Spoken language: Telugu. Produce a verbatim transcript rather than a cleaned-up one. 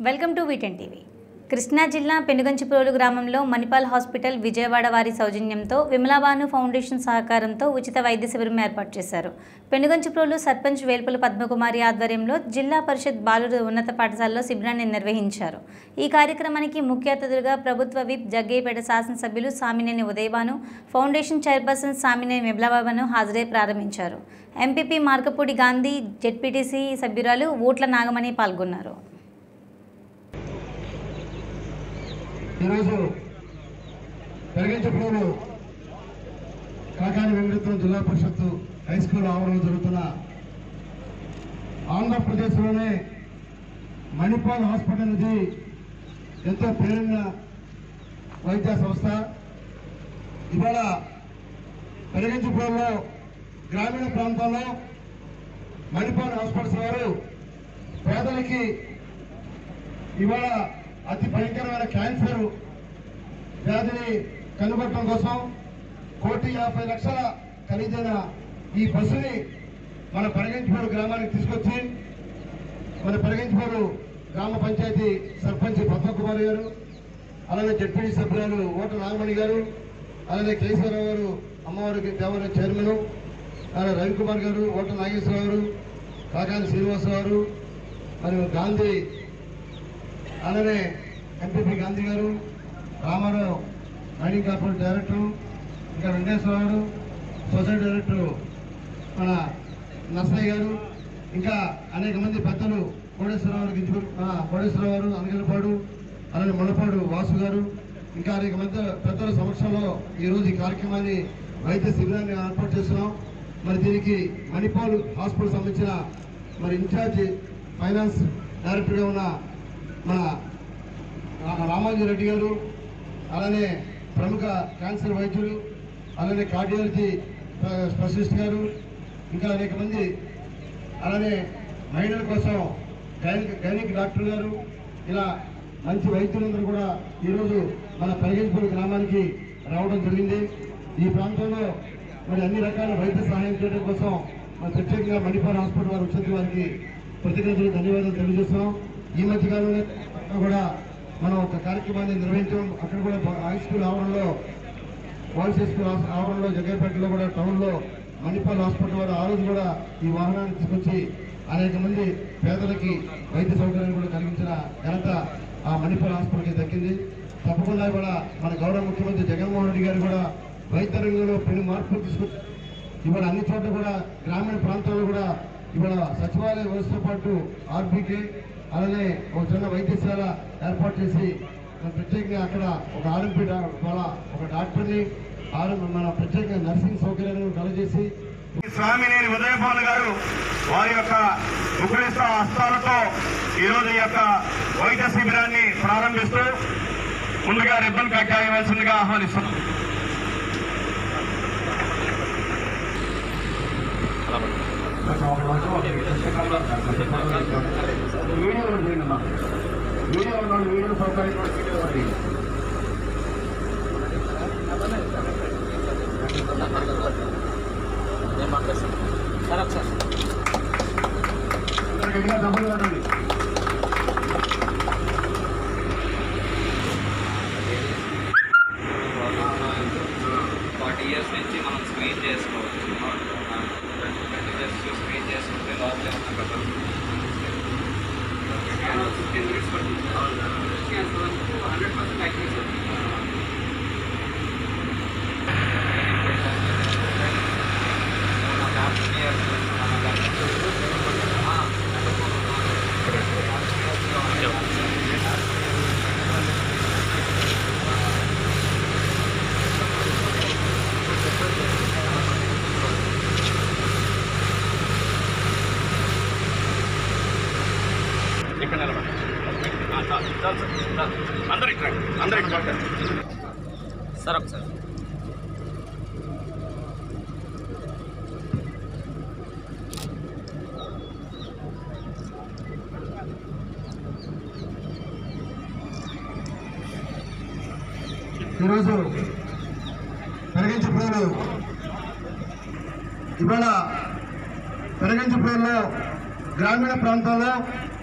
Welcome to V ten TV. Krishna జిల్లా పెనుగంచిప్రోలు గ్రామంలో మణిపాల్ హాస్పిటల్ విజయవాడ వారి సౌజన్యంతో విమలాబాను ఫౌండేషన్ సహకారంతో ఉచిత వైద్య శిబిరం ఏర్పాటు చేశారు. పెనుగంచిప్రోలు సర్పంచ్ వేల్పుల పద్మకుమారి ఆధ్వర్యంలో జిల్లా పరిషత్ బాలుర ఉన్నత పాఠశాలలో శిబిరాన్ని నిర్వహించారు. ఈ కార్యక్రమానికి ముఖ్య అతిథులుగా ప్రభుత్వ విప్ జగ్గయ్యపేట శాసనసభ్యులు సామినేని ఉదయభాను, ఫౌండేషన్ చైర్పర్సన్ సామినేని విమలాబాను హాజరై ప్రారంభించారు. ఎంపీపీ మార్కపూడి గాంధీ, జెడ్పీటీసీ సభ్యురాలు ఓట్ల నాగమణి పాల్గొన్నారు. ఈరోజు పెనుగంచిప్రోలు కాకాని వెంకటేశ్వర జిల్లా పరిషత్ హై స్కూల్ ఆవరణలో జరుగుతున్న ఆంధ్రప్రదేశ్లోనే మణిపాల్ హాస్పిటల్ అనేది ఎంతో పేరున్న వైద్య సంస్థ. ఇవాళ పెనుగంచిప్రోలులో గ్రామీణ ప్రాంతాల్లో మణిపాల్ హాస్పిటల్స్ వారు పేదలకి ఇవాళ అతి భయంకరమైన క్యాన్సర్ వ్యాధిని కనుగొనడం కోసం కోటి యాభై లక్షల ఖరీదైన ఈ బస్సుని మన పెనుగంచిప్రోలు గ్రామానికి తీసుకొచ్చి మన పెనుగంచిప్రోలు గ్రామ పంచాయతీ సర్పంచ్ పద్మకుమారి గారు, అలాగే జెడ్పీటీ సభ్యురాలు ఓట్ల నాగమణి గారు, అలాగే కేసీఆర్ గారు అమ్మవారి దేవాలయం చైర్మన్, అలాగే రవికుమార్ గారు, ఓట్ల నాగేశ్వరరావు గారు, కాకాని శ్రీనివాసరావు గారు, మరియు గాంధీ, అలానే ఎంపీపీ గాంధీ గారు, రామారావు మైనింగ్ కార్పొరేట్ డైరెక్టర్, ఇంకా వెంకటేశ్వరరావు గారు, సొసైటీ డైరెక్టర్ మన నర్సయ్య గారు, ఇంకా అనేక మంది పెద్దలు, కోటేశ్వరరావు గారు, కోటేశ్వరరావు గారు, అనగలపాడు, అలానే మునపాడు వాసు గారు, ఇంకా అనేక మంది పెద్దల సమక్షంలో ఈరోజు ఈ కార్యక్రమాన్ని వైద్య శిబిరాన్ని ఏర్పాటు చేస్తున్నాం. మరి దీనికి మణిపాల్ హాస్పిటల్ సంబంధించిన మరి ఇన్ఛార్జి ఫైనాన్స్ డైరెక్టర్గా ఉన్న మన రామాజీ రెడ్డి గారు, అలానే ప్రముఖ క్యాన్సర్ వైద్యులు, అలానే కార్డియాలజీ స్పెషలిస్ట్ గారు, ఇంకా అనేక మంది, అలానే మహిళల కోసం గైనిక్ గైనిక్ డాక్టర్ గారు, ఇలా మంచి వైద్యులందరూ కూడా ఈరోజు మన పెనుగంచిప్రోలు గ్రామానికి రావడం జరిగింది. ఈ ప్రాంతంలో మరి అన్ని రకాల వైద్య సహాయం చేయడం కోసం మన ప్రత్యేకంగా మణిపాల్ హాస్పిటల్ వారు వచ్చిన వారికి ప్రతినిధులు ధన్యవాదాలు తెలియజేస్తున్నాం. ఈ మధ్యకాలంలో కూడా మనం ఒక కార్యక్రమాన్ని నిర్వహించాం. అక్కడ కూడా హై స్కూల్ ఆవరణలో, బాయ్స్ హై స్కూల్ ఆవరణలో, జగ్గయ్యపేటలో కూడా టౌన్లో మణిపాల్ హాస్పిటల్ వారు ఆ రోజు కూడా ఈ వాహనాన్ని తీసుకొచ్చి అనేక మంది పేదలకి వైద్య సౌకర్యాన్ని కూడా కలిగించిన ఘనత ఆ మణిపాల్ హాస్పిటల్కి దక్కింది. తప్పకుండా కూడా మన గౌరవ ముఖ్యమంత్రి జగన్మోహన్ రెడ్డి గారు కూడా వైద్య రంగంలో పెను మార్పులు తీసుకొచ్చి ఇవాళ అన్ని చోట్ల కూడా గ్రామీణ ప్రాంతాల్లో కూడా ఇవాళ సచివాలయ వ్యవస్థతో పాటు ఆర్బీకే, అలానే ఒక చిన్న వైద్యశాల ఏర్పాటు చేసి ప్రత్యేకంగా అక్కడ ఒక ఆర్ఎంపీ వాళ్ళ ఒక డాక్టర్ని మన ప్రత్యేకంగా నర్సింగ్ సౌకర్యాలను కలగజేసి సామినేని ఉదయభాను గారు వారి యొక్క ముఖలిస్త హస్తాలతో ఈరోజు ఈ యొక్క వైద్య శిబిరాన్ని ప్రారంభిస్తూ ముందుగా రిబ్బన్ కట్ చేయవలసిందిగా ఆహ్వానిస్తున్నాం. వీడియోలో చేయండి, వీడియో వీడియో సౌకర్యం డబ్బులు కట్టండి. ఫార్టీ ఇయర్స్ నుంచి మనం స్క్రీన్ చేసుకోవచ్చు. జస్ట్ స్క్రీన్ చేసుకుంటే లోపలే ఉన్న కదా ఫిఫ్టీన్ మినిట్స్ పడుతుంది. Hundred percent activation. ఇక్కడ నిలబడి అందరికి అందరికి సార్ ఒకసారి ఈరోజు పెనుగంచిప్రోలు ఇవాళ పెనుగంచిప్రోలులో గ్రామీణ ప్రాంతాల్లో